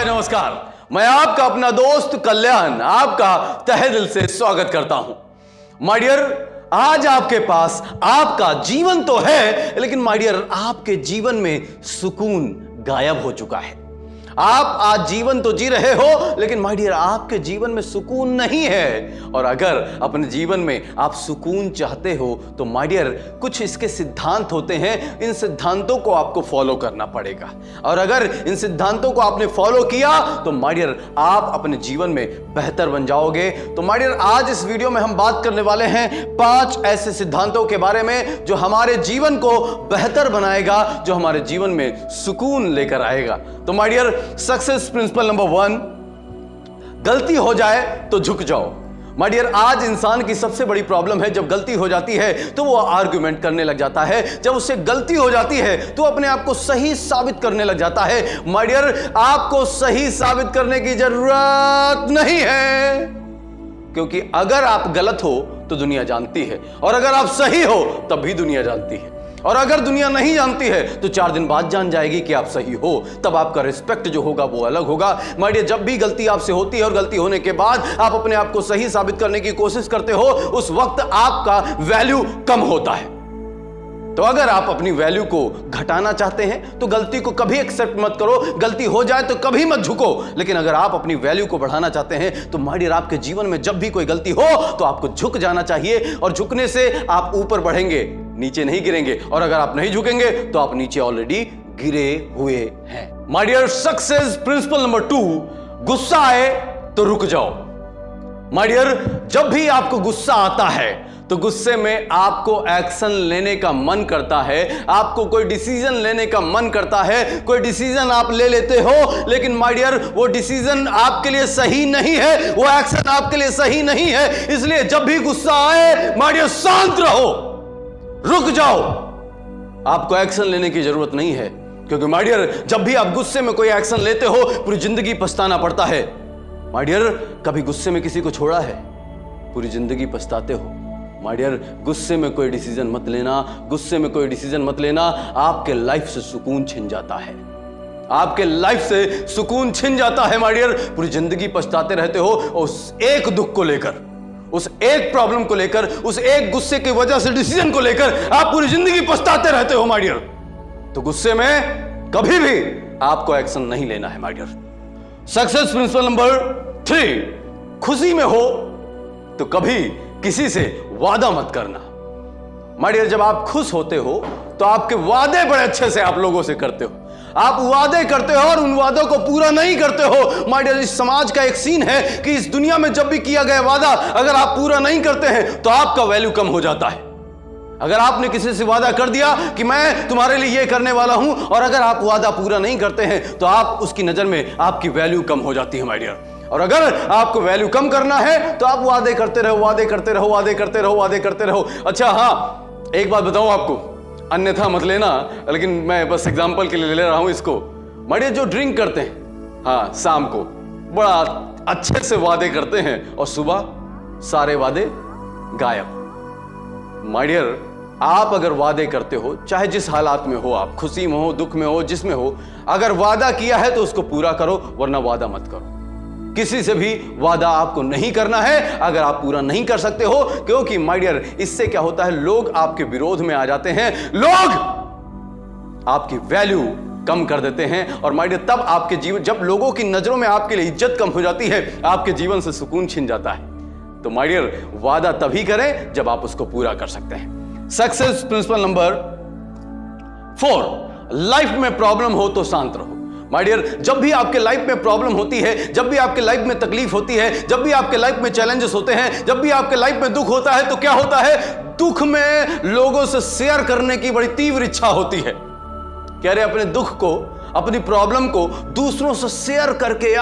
हाय नमस्कार, मैं आपका अपना दोस्त कल्याण आपका तहे दिल से स्वागत करता हूं। माय डियर, आज आपके पास आपका जीवन तो है, लेकिन माय डियर आपके जीवन में सुकून गायब हो चुका है। आप आज जीवन तो जी रहे हो, लेकिन माय डियर आपके जीवन में सुकून नहीं है। और अगर अपने जीवन में आप सुकून चाहते हो तो माय डियर कुछ इसके सिद्धांत होते हैं, इन सिद्धांतों को आपको फॉलो करना पड़ेगा। और अगर इन सिद्धांतों को आपने फॉलो किया तो माय डियर आप अपने जीवन में बेहतर बन जाओगे। तो माय डियर आज इस वीडियो में हम बात करने वाले हैं 5 ऐसे सिद्धांतों के बारे में जो हमारे जीवन को बेहतर बनाएगा, जो हमारे जीवन में सुकून लेकर आएगा। तो my dear success principle number 1, गलती हो जाए तो झुक जाओ। माय डियर आज इंसान की सबसे बड़ी प्रॉब्लम है, जब गलती हो जाती है तो वो आर्गुमेंट करने लग जाता है। जब उससे गलती हो जाती है तो अपने आप को सही साबित करने लग जाता है। माय डियर आपको सही साबित करने की जरूरत नहीं है, क्योंकि अगर आप गलत हो तो दुनिया जानती है, और अगर आप सही हो तब भी दुनिया जानती है। और अगर दुनिया नहीं जानती है तो 4 दिन बाद जान जाएगी कि आप सही हो, तब आपका रिस्पेक्ट जो होगा वो अलग होगा। माय डियर जब भी गलती आपसे होती है और गलती होने के बाद आप अपने आप को सही साबित करने की कोशिश करते हो, उस वक्त आपका वैल्यू कम होता है। तो अगर आप अपनी वैल्यू को घटाना चाहते हैं तो गलती को कभी एक्सेप्ट मत करो, गलती हो जाए तो कभी मत झुको। लेकिन अगर आप अपनी वैल्यू को बढ़ाना चाहते हैं तो माय डियर आपके जीवन में जब भी कोई गलती हो तो आपको झुक जाना चाहिए, और झुकने से आप ऊपर बढ़ेंगे, नीचे नहीं गिरेंगे। और अगर आप नहीं झुकेंगे तो आप नीचे ऑलरेडी गिरे हुए हैं। My dear success principle number 2, गुस्सा आए तो रुक जाओ। माय डियर जब भी आपको गुस्सा आता है तो गुस्से में आपको एक्शन लेने का मन करता है, आपको कोई डिसीजन लेने का मन करता है। कोई डिसीजन आप ले लेते हो, लेकिन माय डियर वो डिसीजन आपके लिए सही नहीं है, वो एक्शन आपके लिए सही नहीं है। इसलिए जब भी गुस्सा आए माय डियर शांत रहो, रुक जाओ। आपको एक्शन लेने की जरूरत नहीं है, क्योंकि माय डियर जब भी आप गुस्से में कोई एक्शन लेते हो पूरी जिंदगी पछताना पड़ता है। माय डियर कभी गुस्से में किसी को छोड़ा है? पूरी जिंदगी पछताते हो। माय डियर गुस्से में कोई डिसीजन मत लेना, गुस्से में कोई डिसीजन मत लेना। आपके लाइफ से सुकून छिन जाता है, आपके लाइफ से सुकून छिन जाता है। माय डियर पूरी जिंदगी पछताते रहते हो उस एक दुख को लेकर, उस एक प्रॉब्लम को लेकर, उस एक गुस्से की वजह से डिसीजन को लेकर आप पूरी जिंदगी पछताते रहते हो। माय डियर तो गुस्से में कभी भी आपको एक्शन नहीं लेना है। My dear success principle number 3, खुशी में हो तो कभी किसी से वादा मत करना। माय डियर जब आप खुश होते हो तो आपके वादे बड़े अच्छे से आप लोगों से करते हो, आप वादे करते हो और उन वादों को पूरा नहीं करते हो। माय डियर इस समाज का एक सीन है कि इस दुनिया में जब भी किया गया वादा अगर आप पूरा नहीं करते हैं तो आपका वैल्यू कम हो जाता है। अगर आपने किसी से वादा कर दिया कि मैं तुम्हारे लिए ये करने वाला हूं, और अगर आप वादा पूरा नहीं करते हैं तो आप उसकी नजर में आपकी वैल्यू कम हो जाती है। माय डियर और अगर आपको वैल्यू कम करना है तो आप वादे करते रहो, वादे करते रहो, वादे करते रहो, वादे करते रहो। अच्छा हाँ, एक बात बताऊं आपको, अन्यथा मत लेना, लेकिन मैं बस एग्जांपल के लिए ले रहा हूं इसको। माय डियर जो ड्रिंक करते हैं, हाँ शाम को बड़ा अच्छे से वादे करते हैं और सुबह सारे वादे गायब। माय डियर आप अगर वादे करते हो, चाहे जिस हालात में हो, आप खुशी में हो, दुख में हो, जिसमें हो, अगर वादा किया है तो उसको पूरा करो, वरना वादा मत करो। किसी से भी वादा आपको नहीं करना है अगर आप पूरा नहीं कर सकते हो, क्योंकि माय डियर इससे क्या होता है, लोग आपके विरोध में आ जाते हैं, लोग आपकी वैल्यू कम कर देते हैं। और माय डियर तब आपके जीवन, जब लोगों की नजरों में आपके लिए इज्जत कम हो जाती है, आपके जीवन से सुकून छिन जाता है। तो माय डियर वादा तभी करें जब आप उसको पूरा कर सकते हैं। सक्सेस प्रिंसिपल नंबर 4, लाइफ में प्रॉब्लम हो तो शांत रहो। माय डियर जब भी आपके लाइफ में प्रॉब्लम होती है, जब भी आपके लाइफ में तकलीफ होती है, जब भी आपके लाइफ में चैलेंजेस होते हैं, जब भी आपके लाइफ में दुख होता है, तो क्या होता है, दुख में लोगों से शेयर करने की बड़ी तीव्र इच्छा होती है। कह रहे अपने दुख को, अपनी प्रॉब्लम को दूसरों से शेयर करके,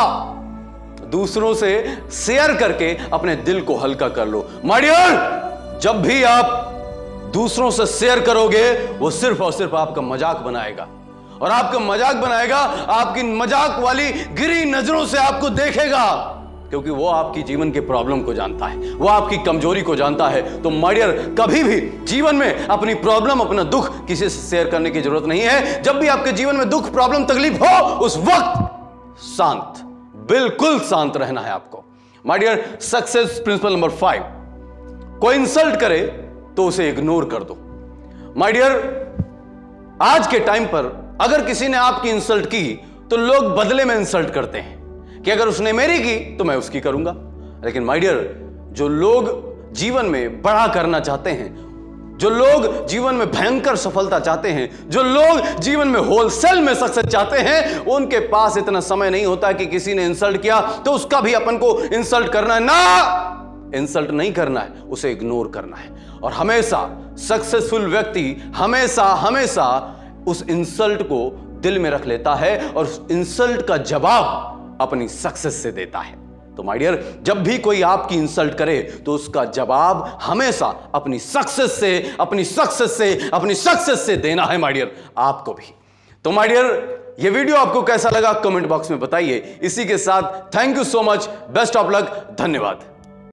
दूसरों से शेयर करके अपने दिल को हल्का कर लो। माय डियर जब भी आप दूसरों से शेयर करोगे वो सिर्फ और सिर्फ आपका मजाक बनाएगा, और आपका मजाक बनाएगा, आपकी मजाक वाली गिरी नजरों से आपको देखेगा, क्योंकि वो आपकी जीवन के प्रॉब्लम को जानता है, वो आपकी कमजोरी को जानता है। तो माय डियर कभी भी जीवन में अपनी प्रॉब्लम, अपना दुख किसी से शेयर करने की जरूरत नहीं है। जब भी आपके जीवन में दुख, प्रॉब्लम, तकलीफ हो, उस वक्त शांत, बिल्कुल शांत रहना है आपको। My dear, success principle number 5, कोई इंसल्ट करे तो उसे इग्नोर कर दो। माय डियर, आज के टाइम पर अगर किसी ने आपकी इंसल्ट की तो लोग बदले में इंसल्ट करते हैं कि अगर उसने मेरी की तो मैं उसकी करूंगा। लेकिन माय डियर, जो लोग जीवन में बड़ा करना चाहते हैं, जो लोग जीवन में भयंकर सफलता चाहते हैं, जो लोग जीवन में होलसेल में सक्सेस चाहते हैं, उनके पास इतना समय नहीं होता कि किसी ने इंसल्ट किया तो उसका भी अपन को इंसल्ट करना है ना। इंसल्ट नहीं करना है, उसे इग्नोर करना है। और हमेशा सक्सेसफुल व्यक्ति हमेशा उस इंसल्ट को दिल में रख लेता है और उस इंसल्ट का जवाब अपनी सक्सेस से देता है। तो माय डियर, जब भी कोई आपकी इंसल्ट करे तो उसका जवाब हमेशा अपनी सक्सेस से देना है माय डियर, आपको भी। तो माय डियर, ये वीडियो आपको कैसा लगा कमेंट बॉक्स में बताइए। इसी के साथ thank you so much, best of luck, धन्यवाद।